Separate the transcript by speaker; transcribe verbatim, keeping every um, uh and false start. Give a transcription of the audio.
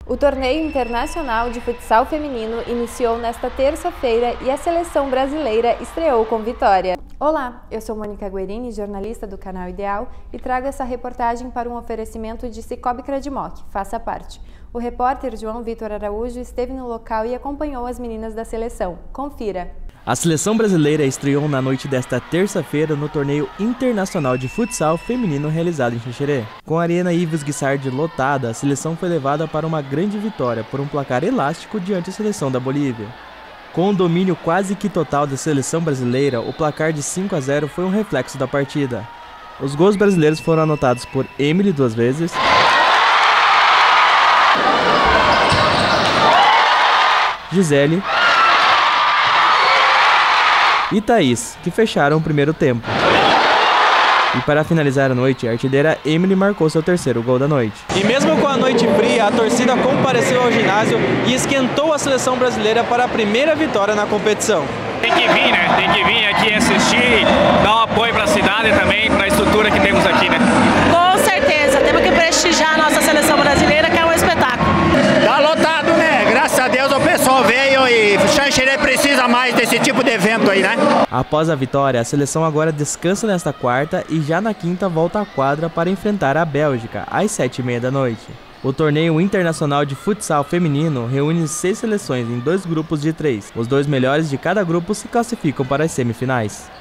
Speaker 1: O torneio internacional de futsal feminino iniciou nesta terça-feira e a seleção brasileira estreou com vitória. Olá, eu sou Mônica Guerini, jornalista do canal Ideal, e trago essa reportagem para um oferecimento de Cicobi Credimoc, faça parte. O repórter João Vitor Araújo esteve no local e acompanhou as meninas da seleção. Confira!
Speaker 2: A seleção brasileira estreou na noite desta terça-feira no torneio internacional de futsal feminino realizado em Xanxerê. Com a Arena Ives Guissardi lotada, a seleção foi levada para uma grande vitória por um placar elástico diante da seleção da Bolívia. Com o domínio quase que total da seleção brasileira, o placar de cinco a zero foi um reflexo da partida. Os gols brasileiros foram anotados por Emily duas vezes, Gisele e Thaís, que fecharam o primeiro tempo. E para finalizar a noite, a artilheira Emily marcou seu terceiro gol da noite. E mesmo com a noite fria, a torcida compareceu ao ginásio e esquentou a seleção brasileira para a primeira vitória na competição.
Speaker 3: Tem que vir, né? Tem que vir aqui assistir, dar um apoio para a cidade também, para a estrutura que temos aqui, né?
Speaker 4: Com certeza, temos que prestigiar a nossa seleção brasileira, que é um espetáculo.
Speaker 5: Tá lotado, né? Graças a Deus o pessoal veio e Xanxerê precisa mais desse tipo de evento aí, né?
Speaker 2: Após a vitória, a seleção agora descansa nesta quarta e já na quinta volta à quadra para enfrentar a Bélgica, às sete e meia da noite. O torneio internacional de futsal feminino reúne seis seleções em dois grupos de três. Os dois melhores de cada grupo se classificam para as semifinais.